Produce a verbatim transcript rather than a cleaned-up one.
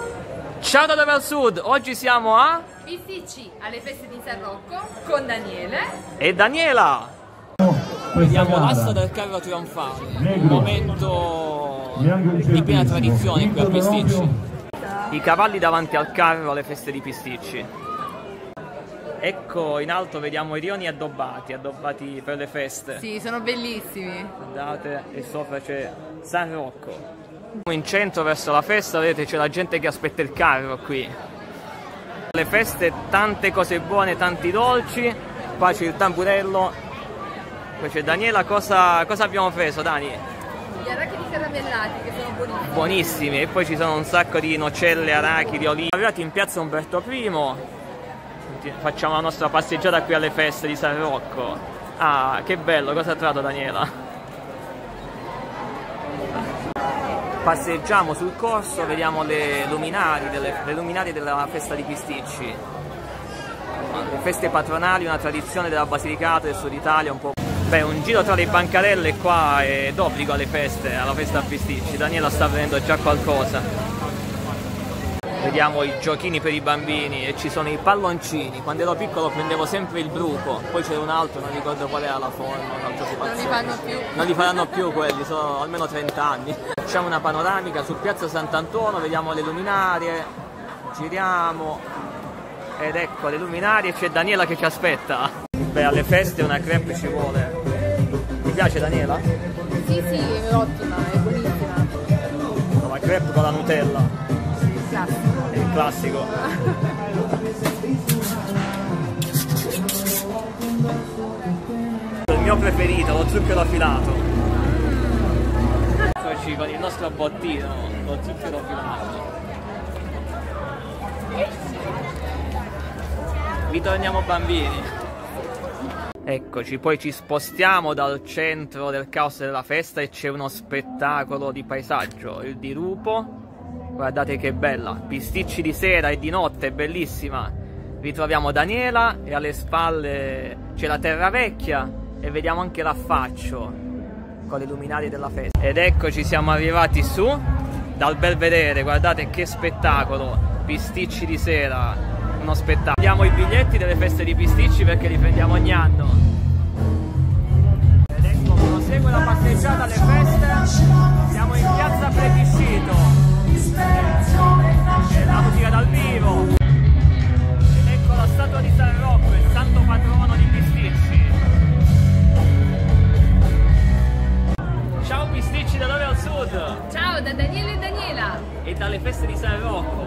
Ciao da Dove al Sud, oggi siamo a Pisticci, alle feste di San Rocco con Daniele e Daniela. Vediamo l'asta del carro trionfale, un momento di piena tradizione qui a Pisticci. I cavalli davanti al carro alle feste di Pisticci. Ecco, in alto vediamo i rioni addobbati, addobbati per le feste. Sì, sono bellissimi. Guardate, e sopra c'è San Rocco. In centro verso la festa, vedete, c'è la gente che aspetta il carro qui. Le feste, tante cose buone, tanti dolci. Qua c'è il tamburello. Poi c'è Daniela, cosa, cosa abbiamo preso, Dani? Gli arachidi caramellati che sono buonissimi. Buonissimi, e poi ci sono un sacco di nocelle, arachidi, olive. Siamo arrivati in piazza Umberto primo. Facciamo la nostra passeggiata qui alle feste di San Rocco. Ah, che bello, cosa ha trovato Daniela? Passeggiamo sul corso, vediamo le luminarie, delle, le luminarie della festa di Pisticci. Le feste patronali, una tradizione della Basilicata del Sud Italia, un po'. Beh, un giro tra le bancarelle qua è d'obbligo alle feste, alla festa a Pisticci. Daniela sta prendendo già qualcosa. Vediamo i giochini per i bambini e ci sono i palloncini. Quando ero piccolo prendevo sempre il bruco, poi c'era un altro, non ricordo qual era la forma. Non li fanno più. Non li faranno più quelli, sono almeno trenta anni. Facciamo una panoramica su Piazza Sant'Antonio, vediamo le luminarie, giriamo ed ecco le luminarie, c'è Daniela che ci aspetta. Beh, alle feste una crepe ci vuole. Ti piace Daniela? Sì, sì, è ottima, è buonissima. La crepe con la Nutella. Classico. È il classico. Il mio preferito, lo zucchero affilato. Eccoci con il nostro bottino, lo zucchero affilato. Ritorniamo bambini. Eccoci, poi ci spostiamo dal centro del caos della festa e c'è uno spettacolo di paesaggio, il dirupo. Guardate che bella, Pisticci di sera e di notte, è bellissima. Ritroviamo Daniela e alle spalle c'è la terra vecchia e vediamo anche l'affaccio con le luminarie della festa. Ed eccoci, siamo arrivati su dal Belvedere, guardate che spettacolo, Pisticci di sera, uno spettacolo. Prendiamo i biglietti delle feste di Pisticci perché li prendiamo ogni anno. Ed ecco, prosegue la passeggiata alle feste, siamo in piazza Plebiscito. E la musica dal vivo. Ed ecco la statua di San Rocco, il santo patrono di Pisticci. Ciao Pisticci da Dove al Sud. Ciao da Daniele e Daniela. E dalle feste di San Rocco.